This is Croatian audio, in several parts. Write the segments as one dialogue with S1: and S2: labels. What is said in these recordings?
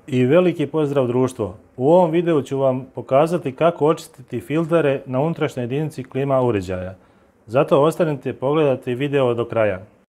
S1: I veliki pozdrav društvo! U ovom videu ću vam pokazati kako očistiti filtere na unutrašnjoj jedinici klima uređaja. Zato ostanite pogledati video do kraja.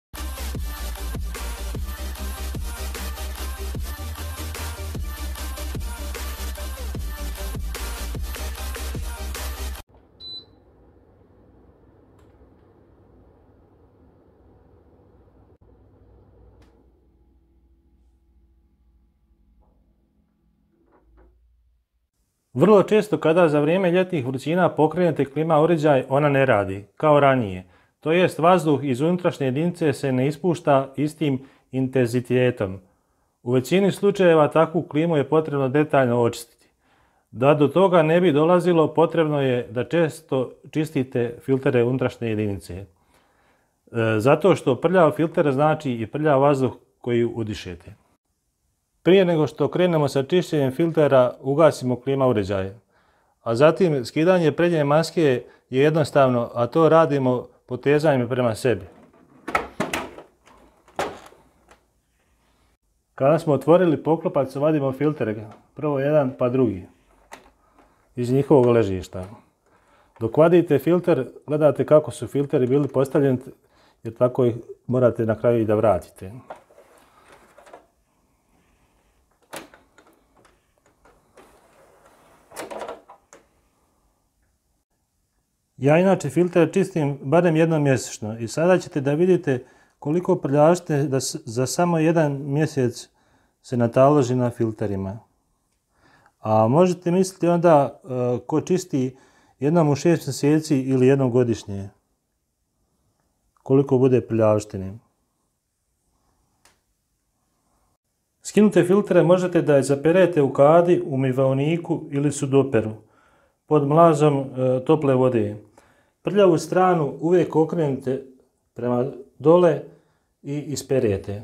S1: Vrlo često kada za vrijeme ljetnih vrućina pokrenete klima uređaj, ona ne radi, kao ranije. To jest, vazduh iz unutrašnje jedinice se ne ispušta istim intenzitetom. U većini slučajeva takvu klimu je potrebno detaljno očistiti. Da do toga ne bi dolazilo, potrebno je da često čistite filtere unutrašnje jedinice. Zato što prljav filter znači i prljav vazduh koji udišete. Prije nego što krenemo sa čišćenjem filtera, ugasimo klima uređaj. A zatim skidanje prednje maske je jednostavno, a to radimo potezanjem prema sebi. Kada smo otvorili poklopac, vadimo filtere, prvo jedan pa drugi, iz njihovog ležišta. Dok vadite filter, gledate kako su filteri bili postavljeni, jer tako ih morate na kraju i da vratite. Ja inače filter čistim barem jednom mjesečno i sada ćete da vidite koliko prljavštine da za samo jedan mjesec se nataloži na filterima. A možete misliti onda ko čisti jednom u 6 mjeseci ili jednom godišnje, koliko bude prljavštine. Skinute filtere možete da izaperete u kadi, umivaoniku ili sudoperu pod mlazom tople vode. Prljavu stranu uvijek okrenete prema dole i isperete.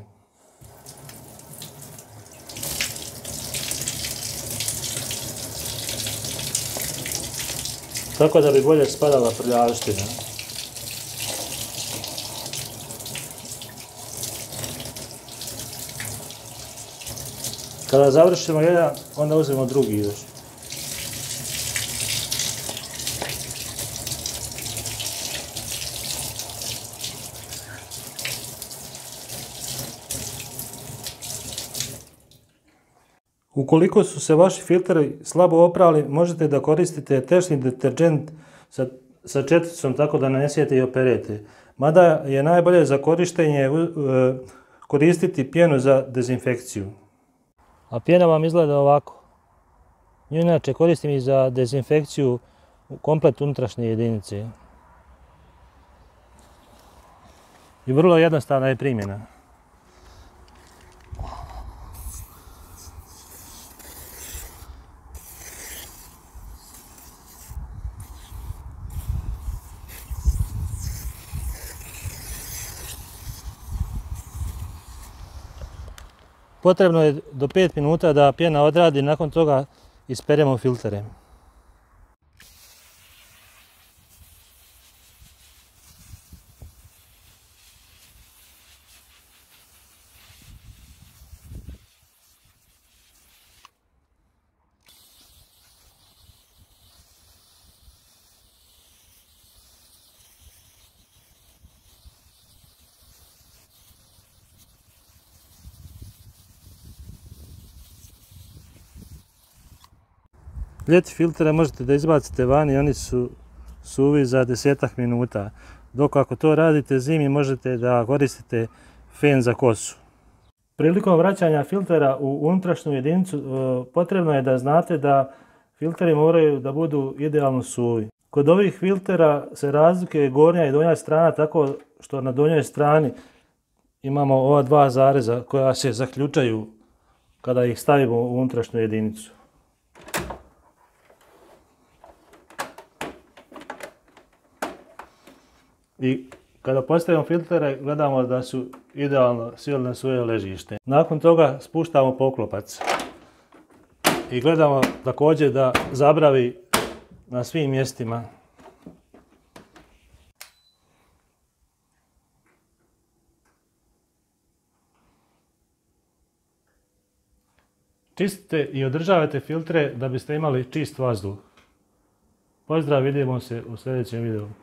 S1: Tako da bi bolje spadala prljavština. Kada završimo jedan, onda uzmemo drugi još. Ukoliko su se vaši filteri slabo oprali, možete da koristite tečni deterdžent sa četicom tako da nanesete i operete. Mada je najbolje za korištenje koristiti pjenu za dezinfekciju. A pjena vam izgleda ovako. Nju inače koristim i za dezinfekciju komplet unutrašnje jedinice. I vrlo jednostavna je primjena. Potrebno je do 5 minuta da pjena odradi, nakon toga isperemo filtere. Ljeti filtere možete da izbacite van i oni su suvi za 10 minuta. Dok ako to radite zimi, možete da koristite fen za kosu. Prilikom vraćanja filtera u unutrašnju jedinicu potrebno je da znate da filteri moraju da budu idealno suvi. Kod ovih filtera se razlikuje gornja i donja strana, tako što na donjoj strani imamo ova dva zareza koja se zaključaju kada ih stavimo u unutrašnju jedinicu. I kada postavimo filtere, gledamo da su idealno sjeli na svoje ležište. Nakon toga spuštamo poklopac i gledamo također da zabravi na svim mjestima. Čistite i održavajte filtre da biste imali čist vazduh. Pozdrav, vidimo se u sljedećem videu.